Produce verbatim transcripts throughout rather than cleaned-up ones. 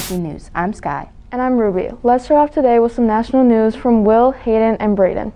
Viking News. I'm Sky. And I'm Ruby. Let's start off today with some national news from Will, Hayden, and Braden.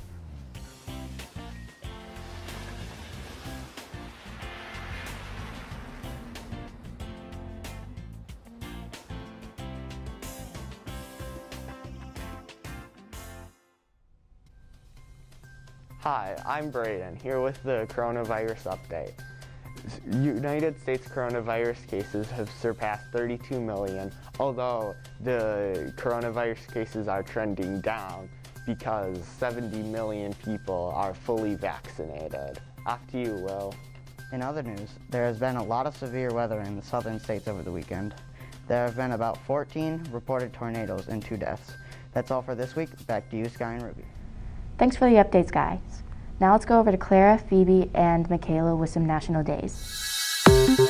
Hi, I'm Braden, here with the coronavirus update. United States coronavirus cases have surpassed thirty-two million, although the coronavirus cases are trending down because seventy million people are fully vaccinated. Off to you, Will. In other news, there has been a lot of severe weather in the southern states over the weekend. There have been about fourteen reported tornadoes and two deaths. That's all for this week. Back to you, Sky and Ruby. Thanks for the updates, guys. Now let's go over to Clara, Phoebe, and Michaela with some national days.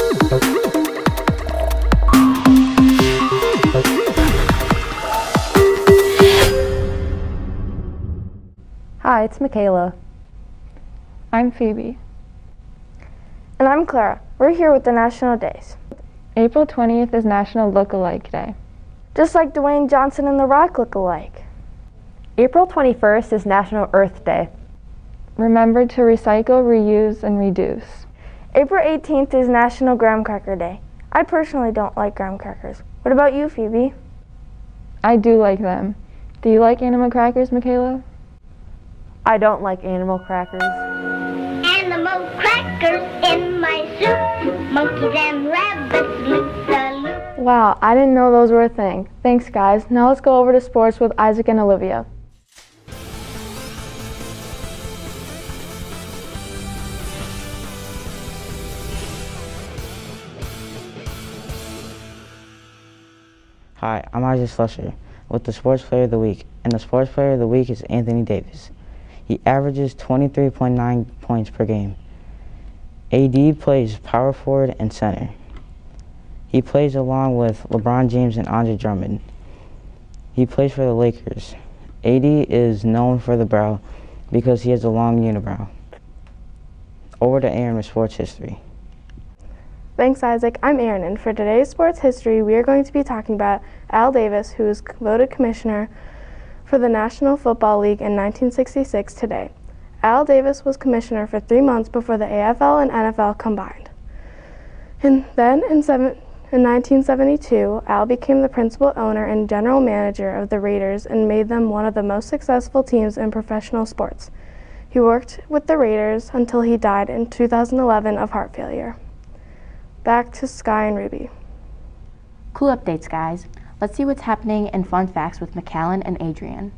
Hi, it's Michaela. I'm Phoebe. And I'm Clara. We're here with the national days. April twentieth is National Look-alike Day. Just like Dwayne Johnson and The Rock look alike. April twenty-first is National Earth Day. Remember to recycle, reuse, and reduce. April eighteenth is National Graham Cracker Day. I personally don't like graham crackers. What about you, Phoebe? I do like them. Do you like animal crackers, Michaela? I don't like animal crackers. Animal crackers in my soup. Monkeys and rabbits loop the loop. Wow, I didn't know those were a thing. Thanks, guys. Now let's go over to sports with Isaac and Olivia. Hi, I'm Isaac Slusher with the Sports Player of the Week, and the Sports Player of the Week is Anthony Davis. He averages twenty-three point nine points per game. A D plays power forward and center. He plays along with LeBron James and Andre Drummond. He plays for the Lakers. A D is known for the brow because he has a long unibrow. Over to Aaron with sports history. Thanks, Isaac. I'm Aaron, and for today's sports history, we are going to be talking about Al Davis, who was voted commissioner for the National Football League in nineteen sixty-six today. Al Davis was commissioner for three months before the A F L and N F L combined. And then in, seven, in nineteen seventy-two, Al became the principal owner and general manager of the Raiders and made them one of the most successful teams in professional sports. He worked with the Raiders until he died in two thousand eleven of heart failure. Back to Sky and Ruby. Cool updates, guys. Let's see what's happening in fun facts with McAllen and Adrian.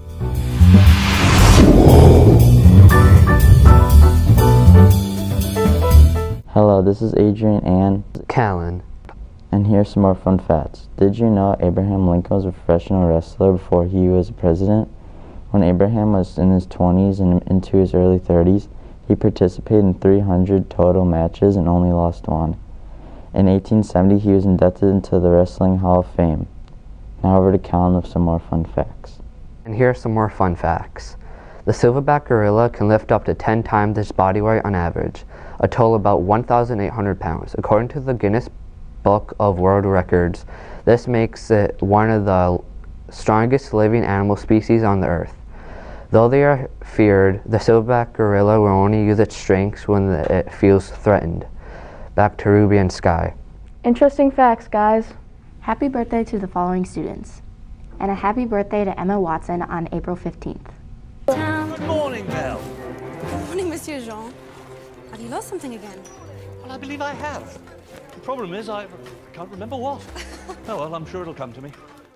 Hello, this is Adrian and Callan. And here's some more fun facts. Did you know Abraham Lincoln was a professional wrestler before he was president? When Abraham was in his twenties and into his early thirties, he participated in three hundred total matches and only lost one. In eighteen seventy, he was inducted into the Wrestling Hall of Fame. Now over to Callan with some more fun facts. And here are some more fun facts. The silverback gorilla can lift up to ten times its body weight on average, a total of about one thousand eight hundred pounds. According to the Guinness Book of World Records, this makes it one of the strongest living animal species on the earth. Though they are feared, the silverback gorilla will only use its strengths when it feels threatened. Back to Ruby and Sky. Interesting facts, guys. Happy birthday to the following students. And a happy birthday to Emma Watson on April fifteenth. Good morning, Belle. Good morning, Monsieur Jean. Have you lost something again? Well, I believe I have. The problem is I can't remember what. Oh, well, I'm sure it'll come to me.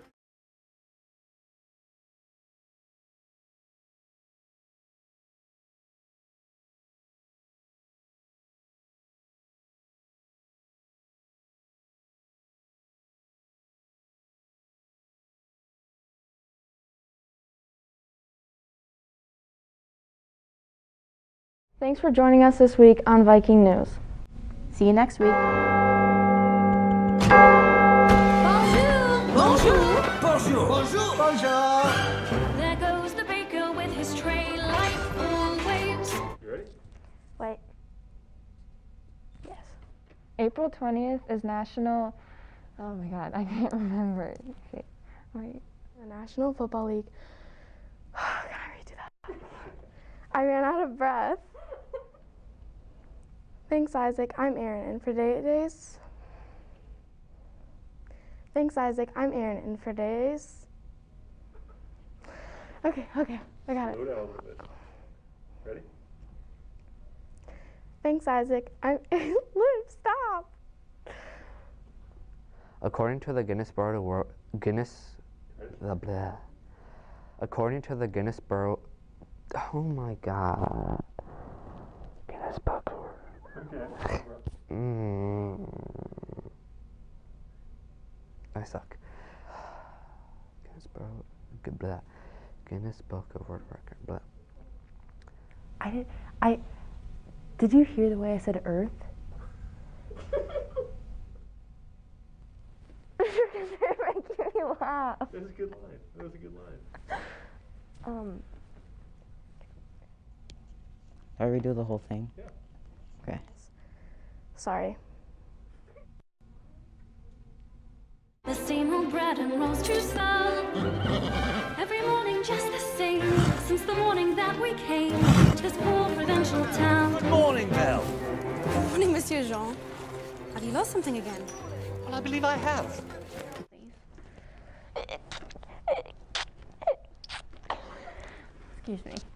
Thanks for joining us this week on Viking News. See you next week. Bonjour! Bonjour! Bonjour! Bonjour! Bonjour! There goes the baker with his tray like always. You ready? Wait. Yes. April twentieth is National Oh my god, I can't remember. Okay, wait. The National Football League. Can I redo that? I ran out of breath. Thanks, Isaac. I'm Erin, and for today's. Thanks, Isaac. I'm Erin, and for today's. Okay, okay, I got it. Slow down a little bit. Ready? Thanks, Isaac. I'm. Liv, stop. According to the Guinness World Wor- Guinness, blah, blah. According to the Guinness World, oh my God, Guinness Book of World. Okay. mm. I suck. Guinness World, blah. Guinness Book of World Record, blah. I did. I. Did you hear the way I said Earth? You're making me laugh. That was a good line. That was a good line. Um. I redo the whole thing? Yeah. Okay. Sorry. The same old bread and roast to sell. Every morning just the same. Since the morning that we came to this poor provincial town. Good morning, Belle. Good morning, Monsieur Jean. Have you lost something again? Well, I believe I have. Excuse me.